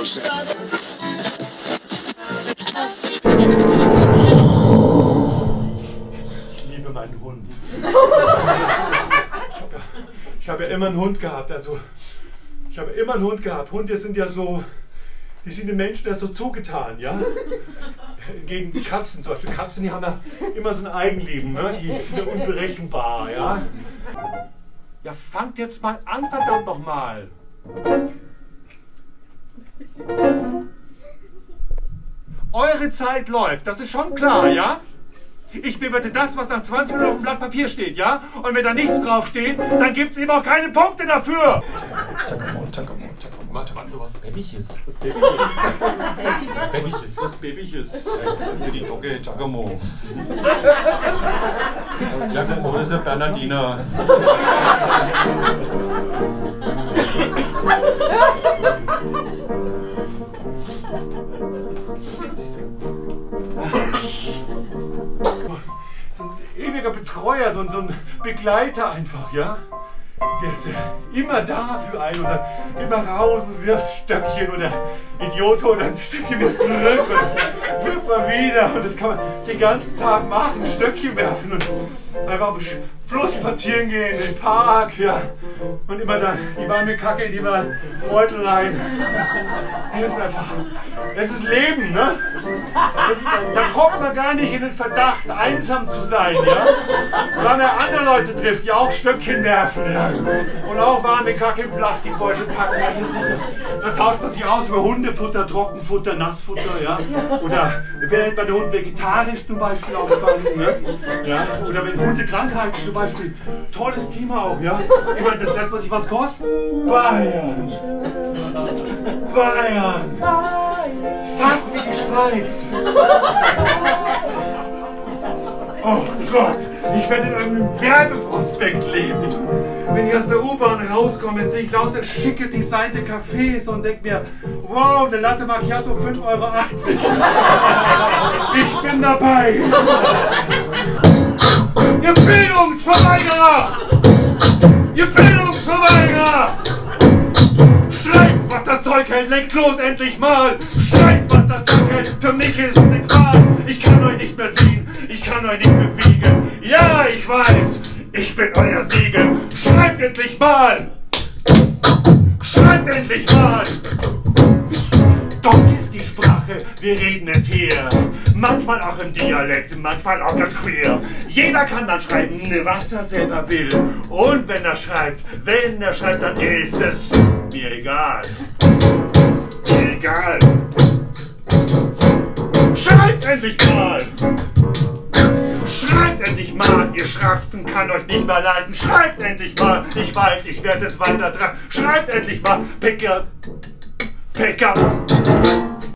liebe meinen Hund. Ich habe ja immer einen Hund gehabt, also ich habe immer einen Hund gehabt. Hunde sind ja so, die sind den Menschen ja so zugetan, ja? Gegen die Katzen zum Beispiel. Katzen, die haben ja immer so ein Eigenleben, ne? Die sind ja unberechenbar, ja? Ja, fangt jetzt mal an, verdammt nochmal! Eure Zeit läuft, das ist schon klar, ja? Ich bewerte das, was nach 20 Minuten auf dem Blatt Papier steht, ja? Und wenn da nichts drauf steht, dann gibt es eben auch keine Punkte dafür! Magst du was Babyches? Was Babyches? Was Babyches? Was Babyches? Die Dogge Giacomo. Giacomo ist ein Bernardiner. So ein ewiger Betreuer, so ein Begleiter einfach, ja? Der ist ja immer da für einen und dann geht man raus und wirft Stöckchen und der Idiot holt ein Stöckchen wieder zurück und wirft mal wieder und das kann man den ganzen Tag machen, Stöckchen werfen und einfach am Fluss spazieren gehen, in den Park, ja. Und immer dann die warme Kacke, die war Beutelein. Das ist einfach, das ist Leben, ne? Da kommt man gar nicht in den Verdacht, einsam zu sein, ja? Weil man andere Leute trifft, die auch Stöckchen werfen, ja? Und auch warme Kacke im Plastikbeutel packen. Ja? Das ist, da tauscht man sich aus über Hundefutter, Trockenfutter, Nassfutter, ja? Oder während bei der Hund vegetarisch zum Beispiel auch spannend, ne? Ja? Oder wenn Hundekrankheiten zum Beispiel, tolles Thema auch, ja? Ich meine, das lässt man sich was kosten. Bayern! Bayern! Fast wie die Schweiz! Oh Gott, ich werde in einem Werbeprospekt leben. Wenn ich aus der U-Bahn rauskomme, sehe ich lauter schicke, designte Cafés und denke mir, wow, eine Latte Macchiato 5,80 €. Ich bin dabei. Ihr Bildungsverweigerer! Ihr Bildungsverweigerer! Schreibt, was das Zeug hält, lenkt los endlich mal! Schreibt, was das Zeug hält, für mich ist eine Qual! Ich kann euch nicht mehr sehen, ich kann euch nicht bewegen. Ja, ich weiß, ich bin euer Segen. Schreibt endlich mal! Schreibt endlich mal! Deutsch ist die Sprache, wir reden es hier. Manchmal auch im Dialekt, manchmal auch ganz queer. Jeder kann dann schreiben, was er selber will. Und wenn er schreibt, dann ist es mir egal. Mir egal. Schreibt endlich mal! Schreibt endlich mal, ihr Schratzten kann euch nicht mehr leiden. Schreibt endlich mal, ich weiß, ich werde es weiter tragen. Schreibt endlich mal, Pick up.